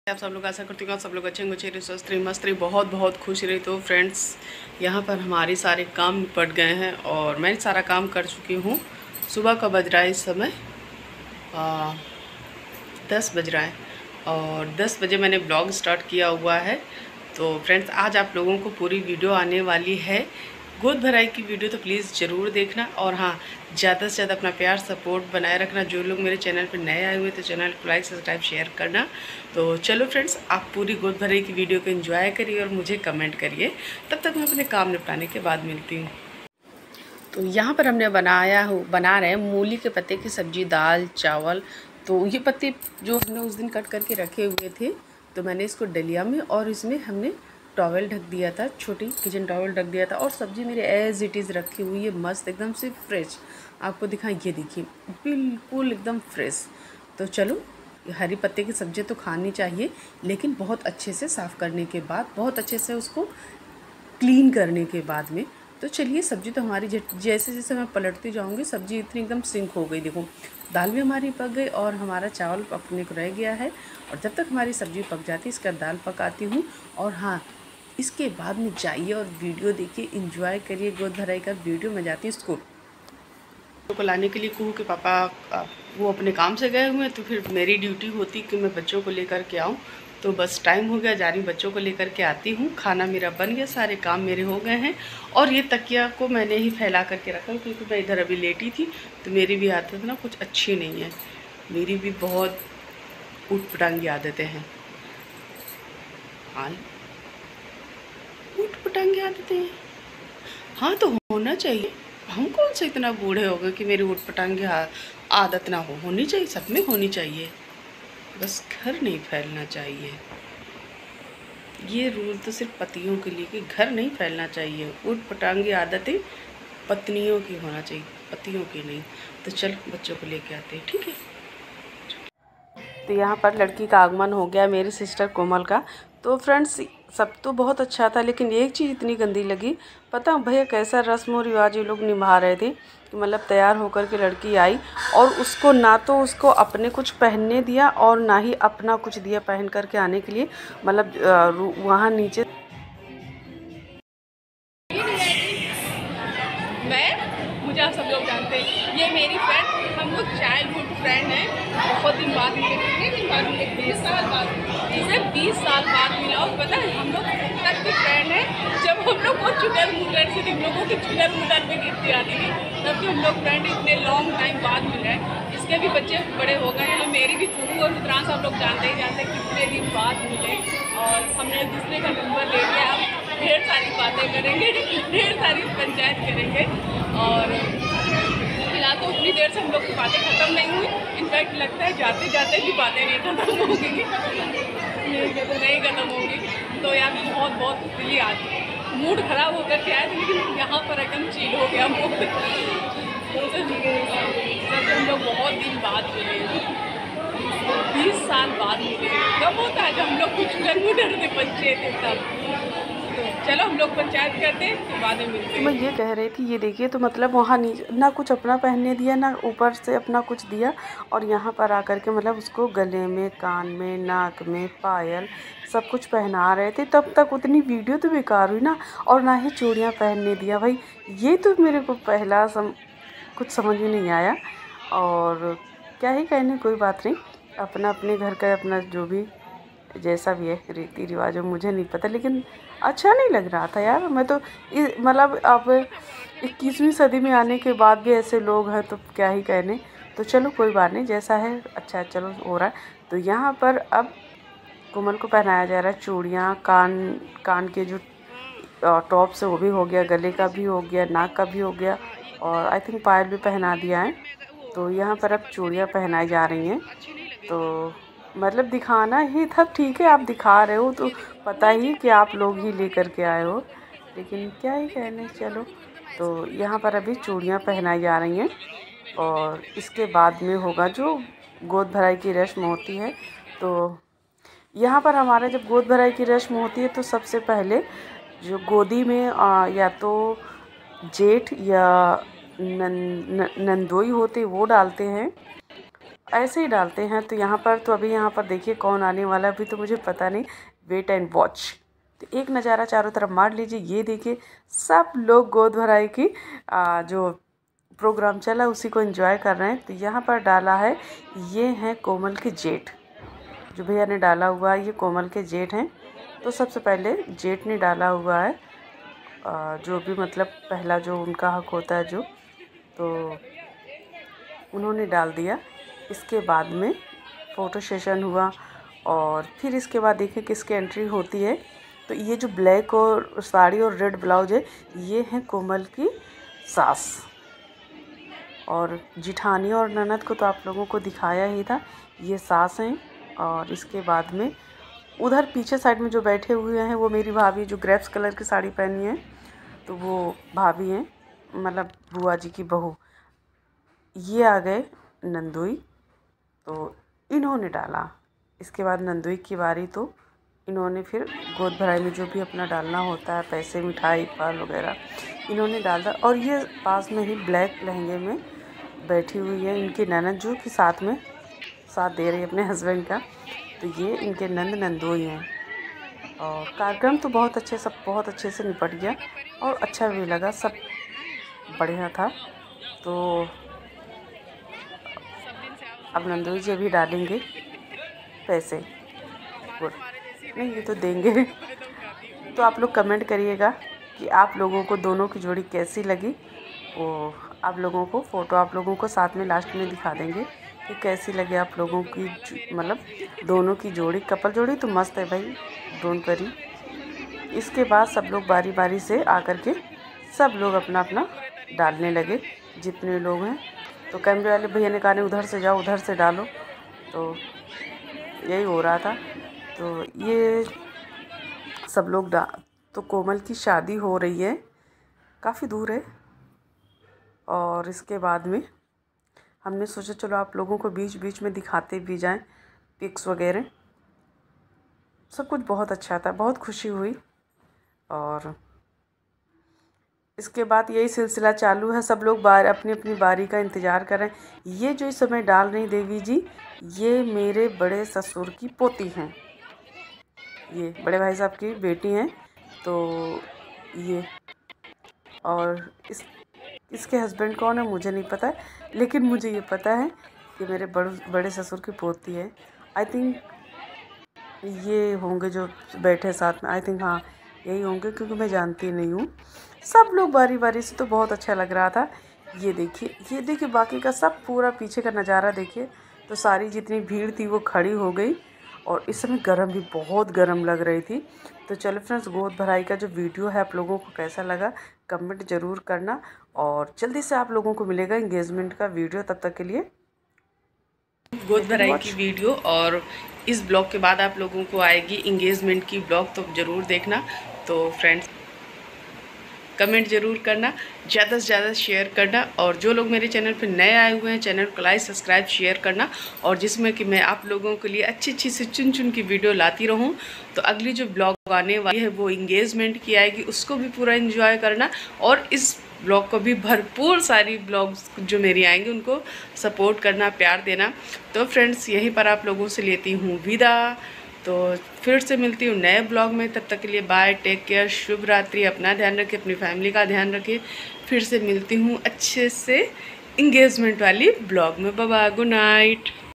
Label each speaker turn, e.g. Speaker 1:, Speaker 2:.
Speaker 1: आप सब लोग आशा करती हूँ आप सब लोग अच्छे होंगे, स्वस्थ रही, मस्त रही, बहुत बहुत खुश रही। तो फ्रेंड्स, यहाँ पर हमारे सारे काम निपट गए हैं और मैं सारा काम कर चुकी हूँ। सुबह का बज रहा है इस समय 10 बज रहा है और 10 बजे मैंने ब्लॉग स्टार्ट किया हुआ है। तो फ्रेंड्स, आज आप लोगों को पूरी वीडियो आने वाली है, गोद भराई की वीडियो, तो प्लीज़ ज़रूर देखना। और हाँ, ज़्यादा से ज़्यादा अपना प्यार सपोर्ट बनाए रखना। जो लोग मेरे चैनल पर नए आए हुए तो चैनल को लाइक सब्सक्राइब शेयर करना। तो चलो फ्रेंड्स, आप पूरी गोद भराई की वीडियो को एंजॉय करिए और मुझे कमेंट करिए। तब तक मैं अपने काम निपटाने के बाद मिलती हूँ। तो यहाँ पर हमने बना रहे हैं मूली के पत्ते की सब्ज़ी, दाल चावल। तो ये पत्ते जो हमने उस दिन कट करके रखे हुए थे, तो मैंने इसको डलिया में और इसमें हमने टॉवल ढक दिया था, छोटी किचन टॉवल ढक दिया था। और सब्ज़ी मेरे एज इट इज़ रखी हुई है, मस्त एकदम से फ्रेश। आपको दिखाएं, ये देखिए बिल्कुल एकदम फ्रेश। तो चलो, हरी पत्ते की सब्ज़ी तो खानी चाहिए, लेकिन बहुत अच्छे से साफ़ करने के बाद, बहुत अच्छे से उसको क्लीन करने के बाद में। तो चलिए, सब्ज़ी तो हमारी जैसे जैसे मैं पलटती जाऊंगी सब्ज़ी इतनी एकदम सिंक हो गई। देखो, दाल भी हमारी पक गई और हमारा चावल पकने को रह गया है। और जब तक हमारी सब्ज़ी पक जाती है, इसका दाल पकाती हूँ। और हाँ, इसके बाद में जाइए और वीडियो देखिए, इंजॉय करिए गोद भराई का वीडियो। मैं जाती हूँ स्कूल को लाने के लिए। कुहू के पापा वो अपने काम से गए हुए हैं, तो फिर मेरी ड्यूटी होती कि मैं बच्चों को लेकर के आऊँ। तो बस टाइम हो गया, जा रही बच्चों को लेकर के आती हूँ। खाना मेरा बन गया, सारे काम मेरे हो गए हैं। और ये तकिया को मैंने ही फैला करके रखा, क्योंकि मैं इधर अभी लेटी थी। तो मेरी भी आदत ना कुछ अच्छी नहीं है, मेरी भी बहुत उटपटांगी आदतें हैं। हाँ, उटपटांगी आदतें हैं, हाँ, तो होना चाहिए। हम कौन से इतना बूढ़े हो गए कि मेरी उटपटांगी आदत ना होनी चाहिए, सब में होनी चाहिए। बस घर नहीं फैलना चाहिए। ये रूल तो सिर्फ पतियों के लिए कि घर नहीं फैलना चाहिए। उटपटांगी आदतें पत्नियों की होना चाहिए, पतियों की नहीं। तो चल, बच्चों को लेके आते हैं, ठीक है। तो यहाँ पर लड़की का आगमन हो गया, मेरी सिस्टर कोमल का। तो फ्रेंड्स, सब तो बहुत अच्छा था, लेकिन एक चीज़ इतनी गंदी लगी। पता भैया कैसा रस्म और रिवाज ये लोग निभा रहे थे कि मतलब तैयार होकर के लड़की आई और उसको ना तो उसको अपने कुछ पहनने दिया और ना ही अपना कुछ दिया पहन करके आने के लिए। मतलब वहाँ नीचे मुझे आप सब लोग जानते हैं, ये मेरी फ्रेंड, हम लोग चाइल्डहुड फ्रेंड हैं। बहुत दिन बाद मिले, कितने दिन बाद मिले, 20 साल बाद, सिर्फ 20 साल बाद मिला। और पता है हम लोग तक की फ्रेंड है, जब हम लोग को चुनर मुनर से हम लोगों की चुनर मुनर में गिरती आती थी, तब भी हम लोग फ्रेंड इतने लॉन्ग टाइम बाद मिले हैं। इसके भी बच्चे बड़े हो गए हैं, मेरी भी कुहू और रुद्रांश आप लोग जानते ही जानते कितने दिन बाद मिले। और हमने एक दूसरे का नंबर ले लिया, अब ढेर सारी बातें करेंगे, ढेर सारी पंचायत करेंगे। और फिलहाल तो उतनी देर से हम लोग की बातें ख़त्म नहीं हुई। इनफैक्ट लगता है जाते जाते भी बातें नहीं ख़त्म होंगी, नहीं ख़त्म होंगी। तो यार बहुत बहुत दिल्ली आती है, मूड ख़राब होकर के आए थे, लेकिन यहाँ पर एकदम चिल हो गया मूड। सच हम लोग बहुत दिन बाद मिले, 20 साल बाद मिले। कब होता है जब हम लोग कुछ मुडर थे, बच्चे थे तब। तो चलो हम लोग पंचायत करते हैं, फिर बाद में मिलते हैं। मैं ये कह रही थी, ये देखिए, तो मतलब वहाँ नीचे ना कुछ अपना पहनने दिया, ना ऊपर से अपना कुछ दिया। और यहाँ पर आकर के मतलब उसको गले में, कान में, नाक में पायल सब कुछ पहना रहे थे। तब तक उतनी वीडियो तो बेकार हुई ना। और ना ही चूड़ियाँ पहनने दिया। भाई, ये तो मेरे को पहला कुछ समझ में नहीं आया। और क्या ही कहने, कोई बात नहीं, अपना अपने घर का अपना जो भी जैसा भी है रीति रिवाज, मुझे नहीं पता, लेकिन अच्छा नहीं लग रहा था यार। मैं तो मतलब अब 21वीं सदी में आने के बाद भी ऐसे लोग हैं, तो क्या ही कहने। तो चलो कोई बात नहीं, जैसा है अच्छा है, चलो हो रहा है। तो यहाँ पर अब कोमल को पहनाया जा रहा है चूड़ियाँ, कान के जो टॉप से वो भी हो गया, गले का भी हो गया, नाक का भी हो गया, और आई थिंक पायल भी पहना दिया है। तो यहाँ पर अब चूड़ियाँ पहनाई जा रही हैं। तो मतलब दिखाना ही था, ठीक है, आप दिखा रहे हो तो पता ही कि आप लोग ही लेकर के आए हो, लेकिन क्या ही कहने। चलो, तो यहाँ पर अभी चूड़ियाँ पहनाई जा रही हैं और इसके बाद में होगा जो गोद भराई की रस्म होती है। तो यहाँ पर हमारे जब गोद भराई की रस्म होती है, तो सबसे पहले जो गोदी में या तो जेठ या नंदोई होते वो डालते हैं। ऐसे ही डालते हैं। तो यहाँ पर तो अभी यहाँ पर देखिए कौन आने वाला है, अभी तो मुझे पता नहीं, वेट एंड वॉच। तो एक नज़ारा चारों तरफ मार लीजिए। ये देखिए सब लोग गोद भराई की जो प्रोग्राम चला उसी को एंजॉय कर रहे हैं। तो यहाँ पर डाला है, ये हैं कोमल के जेठ, जो भैया ने डाला हुआ है ये कोमल के जेठ हैं। तो सबसे पहले जेठ ने डाला हुआ है, जो भी मतलब पहला जो उनका हक होता है जो, तो उन्होंने डाल दिया। इसके बाद में फ़ोटो सेशन हुआ और फिर इसके बाद देखिए किसकी एंट्री होती है। तो ये जो ब्लैक और साड़ी और रेड ब्लाउज है, ये है कोमल की सास, और जिठानी और ननद को तो आप लोगों को दिखाया ही था, ये सास हैं। और इसके बाद में उधर पीछे साइड में जो बैठे हुए हैं वो मेरी भाभी, जो ग्रेप्स कलर की साड़ी पहनी है, तो वो भाभी हैं, मतलब बुआ जी की बहू। ये आ गए नंदोई, तो इन्होंने डाला। इसके बाद नंदोई की बारी, तो इन्होंने फिर गोद भराई में जो भी अपना डालना होता है, पैसे, मिठाई, फल वगैरह, इन्होंने डाला। और ये पास में ही ब्लैक लहंगे में बैठी हुई है इनकी ननद, जो कि साथ में साथ दे रही है अपने हस्बैंड का। तो ये इनके नंद नंदोई हैं। और कार्यक्रम तो बहुत अच्छे, सब बहुत अच्छे से निपट गया और अच्छा भी लगा, सब बढ़िया था। तो अब नंदोई जी भी डालेंगे पैसे, गुड नहीं ये तो देंगे। तो आप लोग कमेंट करिएगा कि आप लोगों को दोनों की जोड़ी कैसी लगी। वो आप लोगों को फ़ोटो आप लोगों को साथ में लास्ट में दिखा देंगे कि कैसी लगे आप लोगों की, मतलब दोनों की जोड़ी। कपल जोड़ी तो मस्त है भाई, डोंट वरी। इसके बाद सब लोग बारी बारी से आकर के सब लोग अपना अपना डालने लगे, जितने लोग हैं। तो कैमरे वाले भैया ने कहा नहीं उधर से जाओ, उधर से डालो, तो यही हो रहा था। तो ये सब लोग तो कोमल की शादी हो रही है, काफ़ी दूर है। और इसके बाद में हमने सोचा चलो आप लोगों को बीच बीच में दिखाते भी जाएं पिक्स वगैरह। सब कुछ बहुत अच्छा था, बहुत खुशी हुई। और इसके बाद यही सिलसिला चालू है, सब लोग अपनी अपनी बारी का इंतज़ार कर रहे हैं। ये जो इस समय डाल रही देवी जी, ये मेरे बड़े ससुर की पोती हैं, ये बड़े भाई साहब की बेटी हैं। तो ये, और इसके हस्बैंड कौन है मुझे नहीं पता है, लेकिन मुझे ये पता है कि मेरे बड़े ससुर की पोती है। आई थिंक ये होंगे जो बैठे साथ में, आई थिंक हाँ यही होंगे, क्योंकि मैं जानती नहीं हूँ। सब लोग बारी बारी से, तो बहुत अच्छा लग रहा था। ये देखिए बाकी का सब पूरा पीछे का नज़ारा देखिए। तो सारी जितनी भीड़ थी वो खड़ी हो गई, और इस समय गर्म भी बहुत गर्म लग रही थी। तो चलो फ्रेंड्स, गोद भराई का जो वीडियो है आप लोगों को कैसा लगा कमेंट ज़रूर करना, और जल्दी से आप लोगों को मिलेगा इंगेजमेंट का वीडियो। तब तक के लिए गोद भराई की वीडियो, और इस ब्लॉग के बाद आप लोगों को आएगी इंगेजमेंट की ब्लॉग, तो ज़रूर देखना। तो फ्रेंड्स कमेंट ज़रूर करना, ज़्यादा से ज़्यादा शेयर करना, और जो लोग मेरे चैनल पर नए आए हुए हैं चैनल को लाइक सब्सक्राइब शेयर करना, और जिसमें कि मैं आप लोगों के लिए अच्छी अच्छी से चुन की वीडियो लाती रहूं। तो अगली जो ब्लॉग आने वाली है वो इंगेजमेंट की आएगी, उसको भी पूरा एंजॉय करना, और इस ब्लॉग को भी भरपूर सारी ब्लॉग्स जो मेरी आएंगी उनको सपोर्ट करना, प्यार देना। तो फ्रेंड्स यहीं पर आप लोगों से लेती हूँ विदा। तो फिर से मिलती हूँ नए ब्लॉग में, तब तक के लिए बाय, टेक केयर, शुभ रात्रि, अपना ध्यान रखें, अपनी फैमिली का ध्यान रखें। फिर से मिलती हूँ अच्छे से इंगेजमेंट वाली ब्लॉग में। Bye bye, good night.